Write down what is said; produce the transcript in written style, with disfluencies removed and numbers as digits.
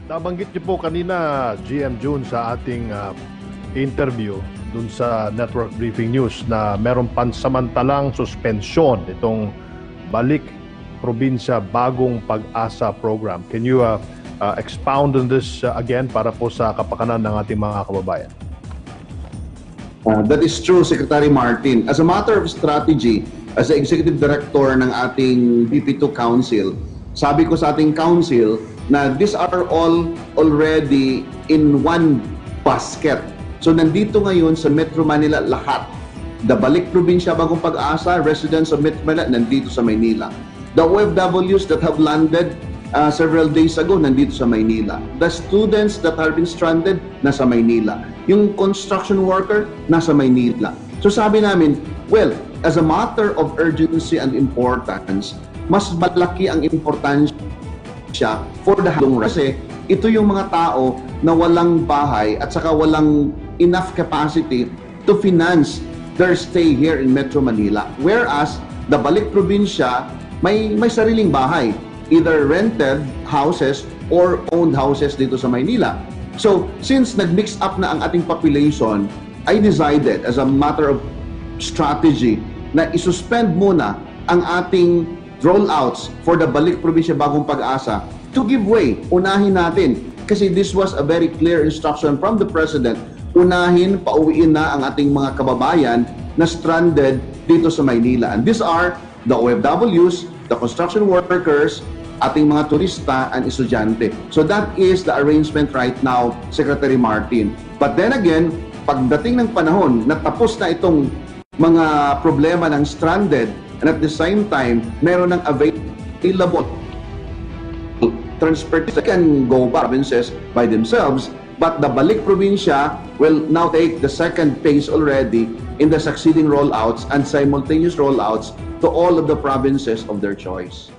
Nabanggit niyo po kanina, GM June, sa ating interview dun sa Network Briefing News na meron pansamantalang suspensyon itong Balik Probinsya Bagong Pag-asa program. Can you expound on this again para po sa kapakanan ng ating mga kababayan? That is true, Secretary Martin. As a matter of strategy, as the Executive Director ng ating BP2 Council, sabi ko sa ating council na these are all already in one basket. So nandito ngayon sa Metro Manila lahat. The Balik Probinsya Bagong Pag-asa, residents of Metro Manila, nandito sa Maynila. The OFWs that have landed several days ago, nandito sa Maynila. The students that have been stranded, nasa Maynila. Yung construction worker, nasa Maynila. So sabi namin, well, as a matter of urgency and importance, mas malaki ang importansya for the long run. Kasi ito yung mga tao na walang bahay at saka walang enough capacity to finance their stay here in Metro Manila. Whereas, the Balik Probinsya, may sariling bahay. Either rented houses or owned houses dito sa Maynila. So, since nag-mix up na ang ating population, I decided as a matter of strategy na isuspend muna ang ating rollouts for the Balik Probinsya Bagong Pag-asa to give way. Unahin natin. Kasi this was a very clear instruction from the President. Unahin, pauwiin na ang ating mga kababayan na stranded dito sa Maynila. And these are the OFWs, the construction workers, ating mga turista and estudyante. So that is the arrangement right now, Secretary Martin. But then again, pagdating ng panahon na tapos na itong mga problema ng stranded and at the same time, meron ng available transportation can go provinces by themselves, but the Balik Probinsya will now take the second phase already in the succeeding rollouts and simultaneous rollouts to all of the provinces of their choice.